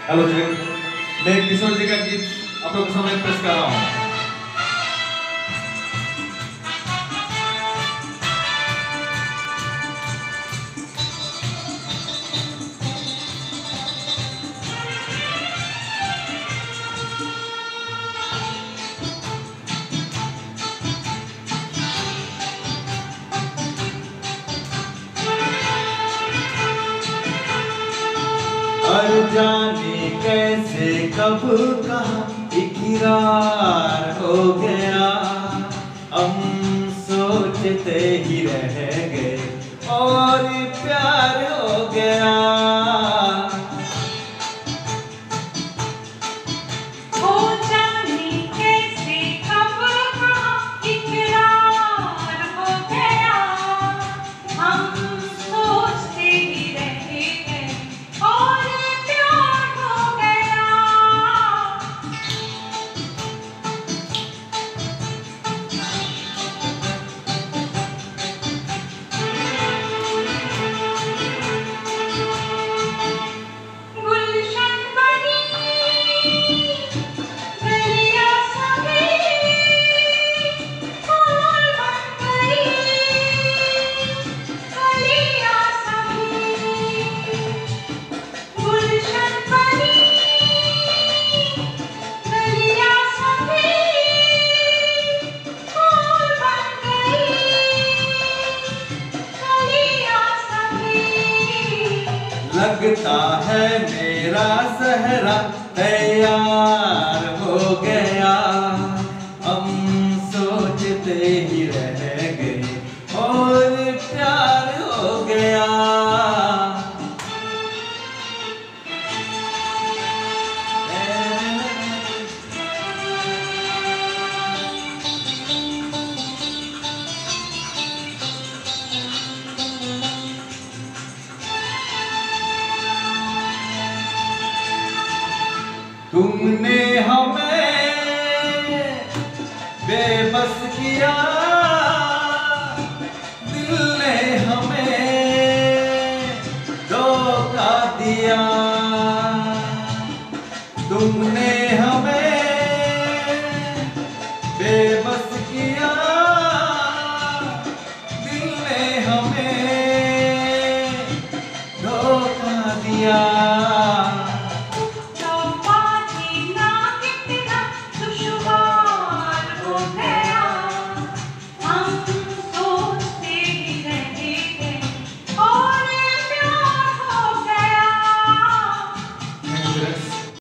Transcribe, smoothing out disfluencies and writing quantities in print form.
Hello जी, मैं किशोर जी का गीत आप लोगों के सामने पेश कर रहा हूँ। और जाने कैसे कब कहाँ इकरार हो गया, हम सोचते ही रह गए और प्यार हो गया। लगता है मेरा सहरा तैयार हो गया, हम सोचते ही रह गए और प्यार हो गया। तुमने हमें बेबस किया, दिल ने हमें धोखा दिया। तुमने हमें बेबस किया, दिल ने हमें धोखा दिया।